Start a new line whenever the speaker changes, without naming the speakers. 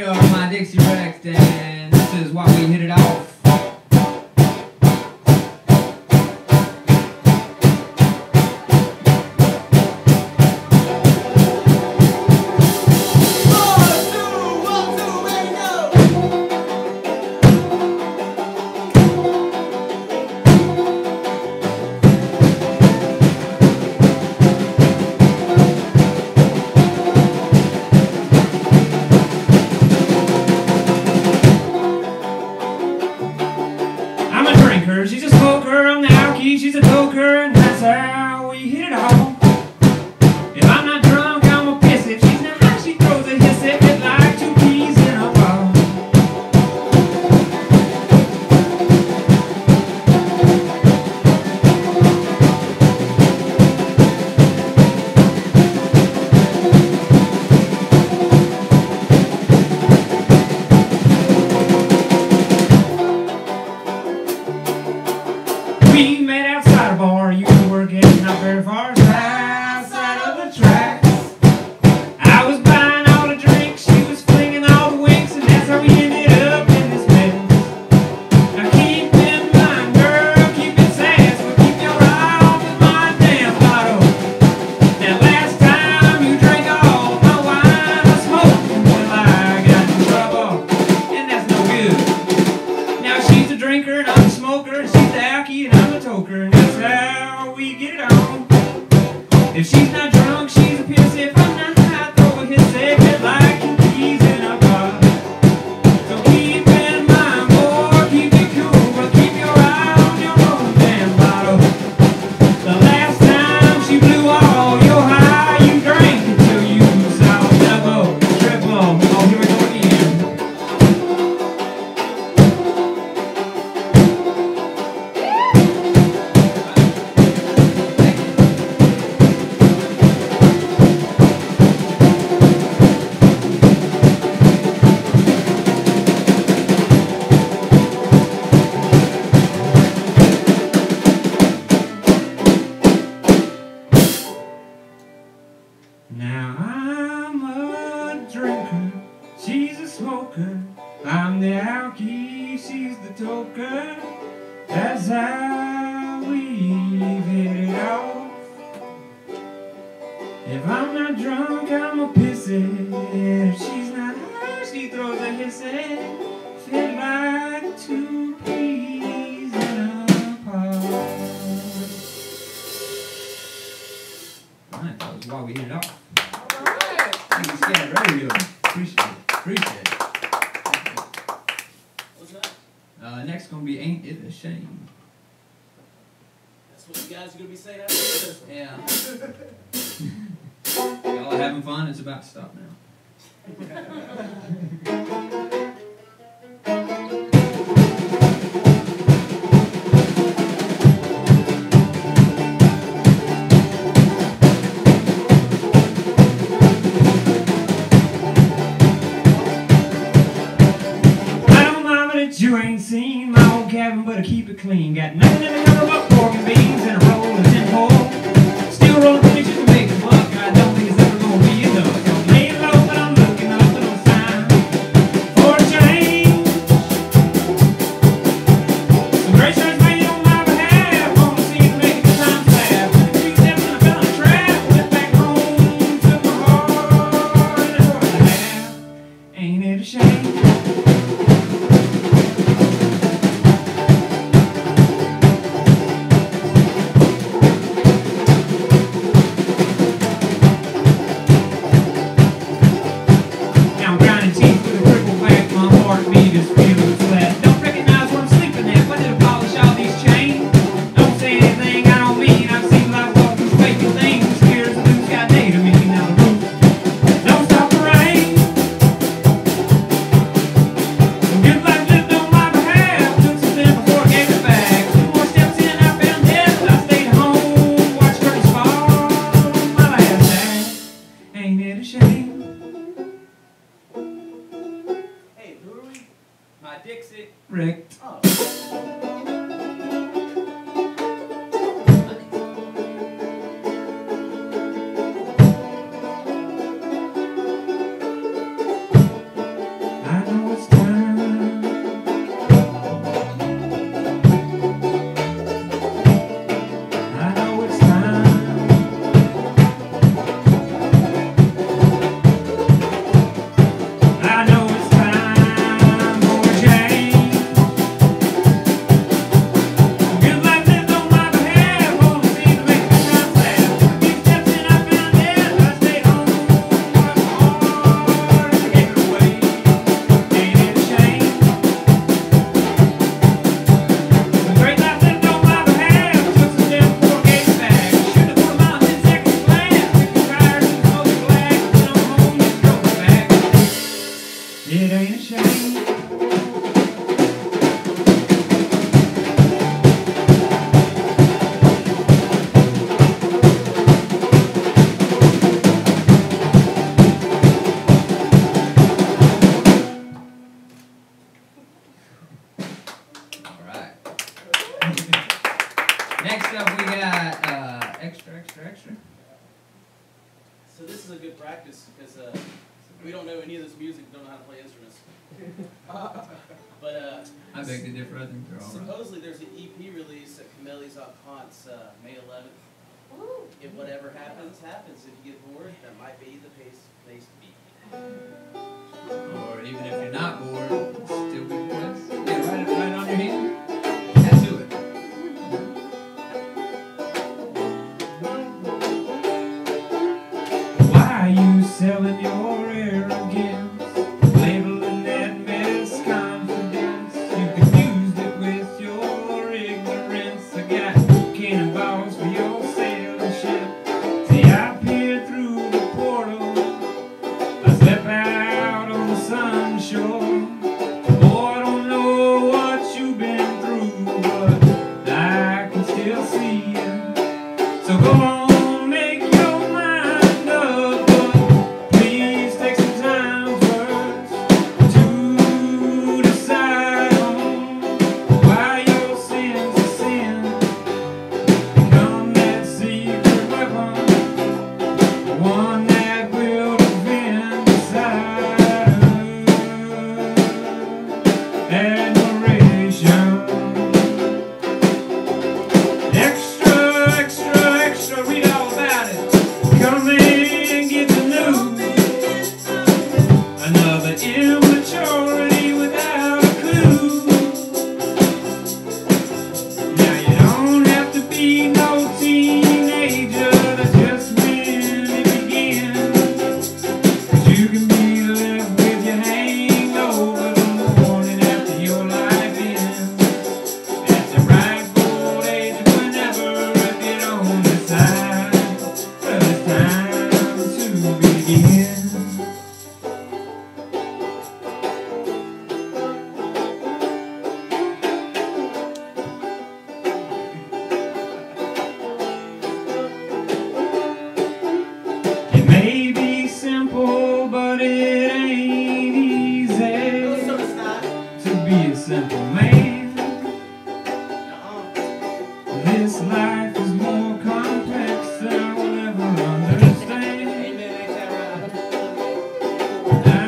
up my Dixie Wrecked, and this is why we hit it off. She's a smoker on the alky, she's a toker, and that's how we hit it off. If I'm not drunk, I'm a piss. If she's not high, she throws a hiss at it like two peas in a pod. We met outside a bar, you were getting not very far outside of the tracks. I was buying all the drinks, she was flinging all the winks, and that's how we ended up in this mess. Now keep in mind, girl, keep it sass, but keep your eye off of my damn bottle. Now last time you drank all my wine, I smoked until I got in trouble, and that's no good. Now she's a drinker and I'm a smoker, and she's the alky and I'm a toker, and that's how we get it on. If she's not drunk, she's a piss. If I'm not high, throw a hiss at it like two peas in a pod. So keep in mind, boy, keep it cool, but keep your eye on your own damn bottle. The last time she blew all your high, you drank until you saw double, triple. Oh, here we go again. Now I'm a drinker, she's a smoker, I'm the alky, she's the toker, that's how we've hit it off. If I'm not drunk, I'm a pissy, if she's not high, she throws a hissy, fit like two peas in a pod. Alright, that was why we hit it off. Thank you, SCAD Radio. Appreciate it.
What's that?
Next gonna be Ain't It a Shame.
That's what you guys are going to be saying after this.
Yeah. Y'all are having fun, it's about to stop now. You ain't seen my old cabin, but I keep it clean. Got nothing in the cover but pork and beans and a roll of tin foil. Still rolling pennies just to make a buck. I don't think it's ever gonna be enough. I'm laying low, but I'm looking up for no sign for a change. Some great shirts made on my behalf. Wanna see it make the times laugh. 2 steps and I fell in a trap. Went back home, took my heart and a door and a half. Ain't it a shame? Dixie Wrecked.
Oh. is a good practice because we don't know any of this music, don't know how to play instruments. But
I beg to differ. I think they're all right.
supposedly there's an EP release at Camelli's on Ponce, May 11th. If whatever happens, happens. If you get bored, that might be the place to be.
Or even if you're not bored, still good place. Yeah, write it right on your hand. Tattoo it. Why are you selling your arrogance? Labeling that mess confidence. You confused it with your ignorance. I got cannonballs for your sailing ship. See, I peer through the portal. I step out on the sunshore. Boy, I don't know what you've been through, but I can still see you. So go on, make your mind up, but please take some time first to decide on why your sin's a sin. Become that secret weapon, one that will defend the side of admiration. Extra, extra, extra, read all about it. Come in and get the news. Another immaturity without a clue. Now you don't have to be no teenager to just really begin. 'Cause you can be left with your hangover the morning after your life ends. At the ripe old age of whenever, if you don't decide, well, it's time to begin. It may be simple, but it ain't easy
No, so it's not.
to be a simple man.
Uh-uh.
This life is more complex than I will ever understand.
Amen, ain't that right?
I